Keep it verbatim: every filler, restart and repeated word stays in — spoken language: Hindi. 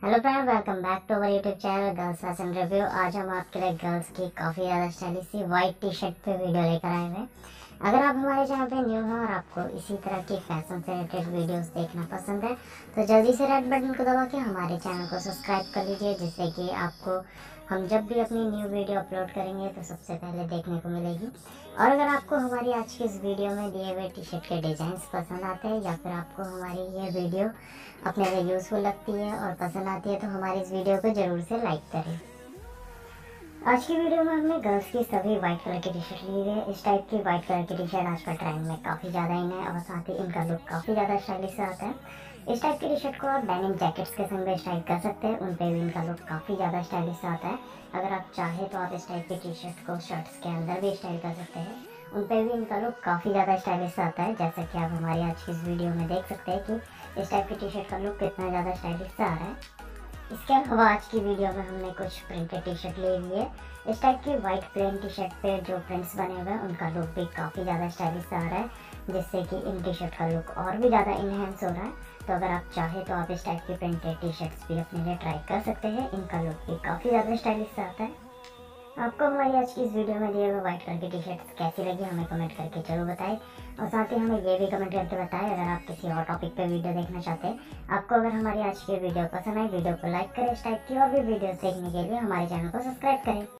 Hello friend, welcome back to our YouTube channel girls fashion review. आज हम आपके लिए गर्ल्स की काफ़ी ज़्यादा स्टाइलिश सी वाइट टी शर्ट पे वीडियो लेकर आए हुए हैं। अगर आप हमारे चैनल पे न्यू हैं और आपको इसी तरह की फैशन से रिलेटेड वीडियोस देखना पसंद है तो जल्दी से रेड बटन को दबा के हमारे चैनल को सब्सक्राइब कर लीजिए, जिससे कि आपको हम जब भी अपनी न्यू वीडियो अपलोड करेंगे तो सबसे पहले देखने को मिलेगी। और अगर आपको हमारी आज की इस वीडियो में दिए हुए टी शर्ट के डिज़ाइंस पसंद आते हैं या फिर आपको हमारी ये वीडियो अपने लिए यूज़फुल लगती है और पसंद आती है तो हमारी इस वीडियो को ज़रूर से लाइक करें। आज की वीडियो में हमने गर्ल्स की सभी वाइट कलर की टी शर्ट ली है। इस टाइप की वाइट कलर की टी शर्ट आजकल ट्रेंड में काफ़ी ज़्यादा इन है और साथ ही इनका लुक काफ़ी ज़्यादा स्टाइलिश आता है। इस टाइप की टी शर्ट को आप डेनिम जैकेट्स के संग भी स्टाइल कर सकते हैं, उन पर भी इनका लुक काफ़ी ज़्यादा स्टाइलिश आता है। अगर आप चाहें तो आप इस टाइप की टी शर्ट को शर्ट्स के अंदर भी स्टाइल कर सकते हैं, उन पर भी इनका लुक काफ़ी ज़्यादा स्टाइलिश आता है। जैसा कि आप हमारी आज की इस वीडियो में देख सकते हैं कि इस टाइप की टी शर्ट का लुक कितना ज़्यादा स्टाइलिश आ रहा है। इसके अलावा आज की वीडियो में हमने कुछ प्रिंटेड टी शर्ट ली हुई है। इस टाइप की वाइट प्लेन टी शर्ट पे जो प्रिंट्स बने हुए हैं उनका लुक भी काफ़ी ज़्यादा स्टाइलिश आ रहा है, जिससे कि इन टी शर्ट का लुक और भी ज़्यादा इनहेंस हो रहा है। तो अगर आप चाहें तो आप इस टाइप की प्रिंटेड टी शर्ट्स भी अपने लिए ट्राई कर सकते हैं, इनका लुक भी काफ़ी ज़्यादा स्टाइलिश आता है। आपको हमारी आज की इस वीडियो में दिए हुए व्हाइट कलर की टी शर्ट कैसी लगी हमें कमेंट करके जरूर बताएं, और साथ ही हमें ये भी कमेंट करके बताएं अगर आप किसी और टॉपिक पे वीडियो देखना चाहते हैं। आपको अगर हमारी आज की वीडियो पसंद आए, वीडियो को लाइक करें। इस टाइप की और भी वीडियो देखने के लिए हमारे चैनल को सब्सक्राइब करें।